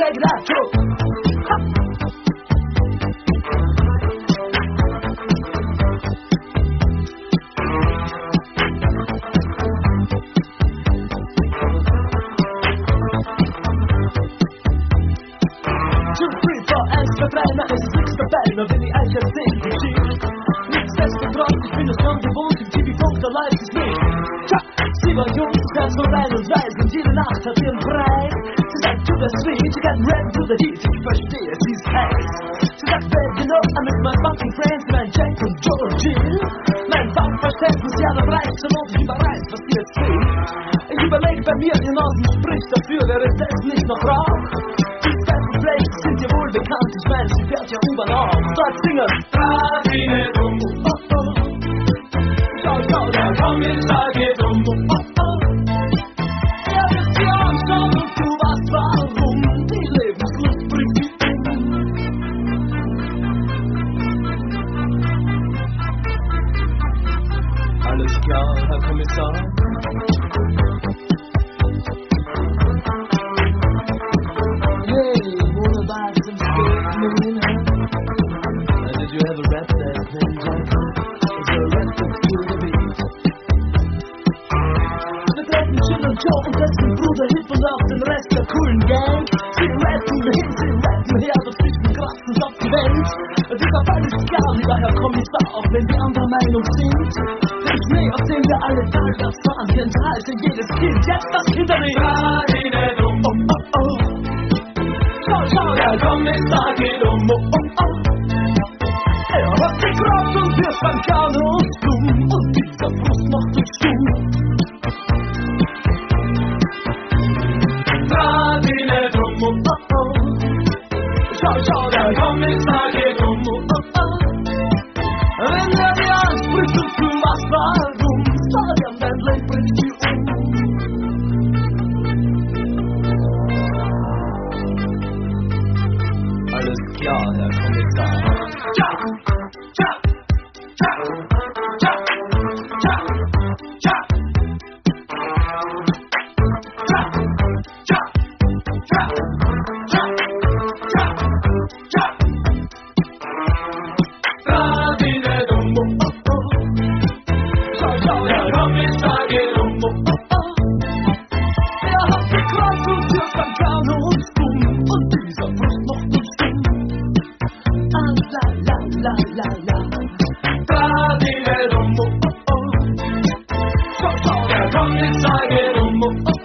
check it out, Joe. Verbrenner ist nichts dabei, nur wenn die Eiche sehen, die schiebt. Nichtsdestotrotz, ich bin es schon gewohnt, im TV-Funk, da läuft es nicht. Tja, sie war jung, ganz so rein und weiß, und jede Nacht hat ihren Preis. Sie sagt, to the sweet, you got rap to the heat, ich verstehe, sie ist heiß. Sie sagt, babe, you know, I'm with my fucking friends, mein Jack und Joe und Jill. Mein Fachverständnis, ja, da reicht schon und ich überreiß, was sie jetzt will. Ich überlege bei mir, ihr Nasen spricht dafür, wäre das nicht noch Rauch? Places sind dir wohl bekannt, ich meine, sie fährt ja U-Bahn auf. Sag singen, Radine dumm, oh oh. Schau, schau, der Kommissar geht um, oh oh. Er wird sie anschauen und du weißt warum. Die Lebenslust bringt sie um. Alles klar, Herr Kommissar. Did you ever rap that thing, Jack? Is there a reference to the beat? Wir treffen Jill und Joe und dessen Bruder Hip und auch den Rest der coolen Gang. Sie rappen her, das Fichten kratzen auf die Welt. Dieser Fall ist klar, lieber Herr Kommissar, auch wenn wir anderer Meinung sind. Den Schnee, auf dem wir alle talwärts fahren, hier enthalte jedes Kind jetzt das Hinterweg. Oh, oh, oh. Schau, schau, der Kommissar geht um, oh, oh, oh. Er hat gekraft und wirft beim Garn und dumm, und dieser Frust macht uns stumm. Radine dumm, oh, oh, oh. Schau, schau, der Kommissar geht um, oh, oh, oh. Wenn er dir anspricht und du machst warum, sag ihm, dein Leben bringt dir um. Alles klar, Herr Kommissar. Ja, ja, ja, ja, ja, ja. Ja, ja, ja, ja, ja, ja. Radine dumm, oh, oh, oh. Schau, schau, Herr Kommissar geht um, oh, oh, oh. Er hat gekraft und wirft am Garn und dumm, und dieser Frust macht uns stumm. La la la la la. Radine dumm, oh oh oh. Schau, schau, der Kommissar geht um, oh oh.